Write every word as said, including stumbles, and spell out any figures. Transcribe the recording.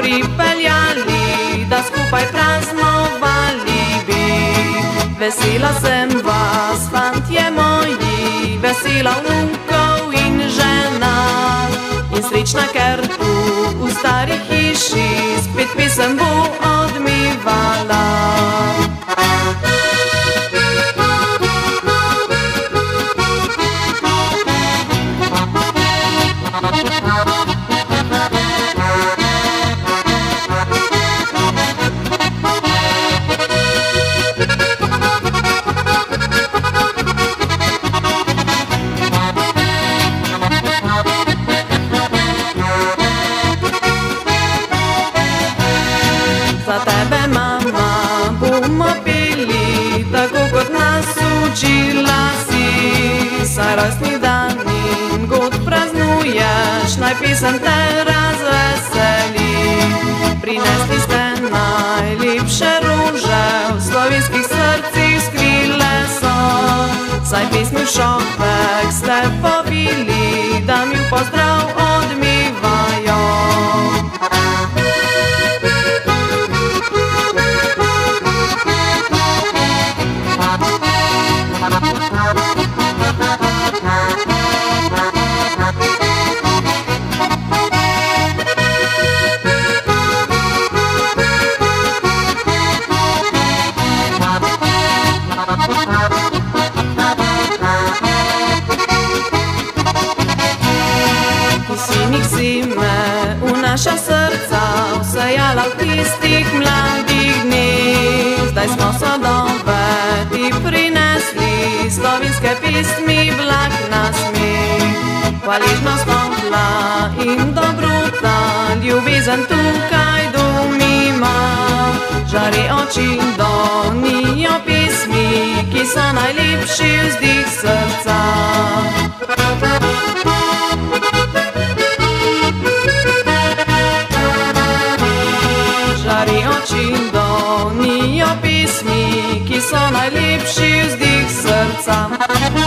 pripeljali, da skupaj praznovali bi. Vesela sem vas, fantje moji, vesela vnukov in žena, in srečna, ker tu v stari hiši spet pesem bo odmevala. Za tebe, mama, bomo peli, tako kot nas učila si. Saj rojstni dan in god praznuješ, naj pesem te razveseli. Prinesli ste najlepše rože, v slovenskih srcih skrile so. Saj pesmi v šopek ste povili, da mi v pozdrav odmevajo. Sinik si me v naša srca vsejala v tistih mladih dneh. Zdaj smo sodove ti prinesli, slovenske pismi vlak nasmeh. Hvaležnost topla in dobrota, ljubezen tukaj domima. Žari oči donijo pismi, ki so najlepši vzdih srca. Žari oči donijo pismi, ki so najlepši vzdih srca.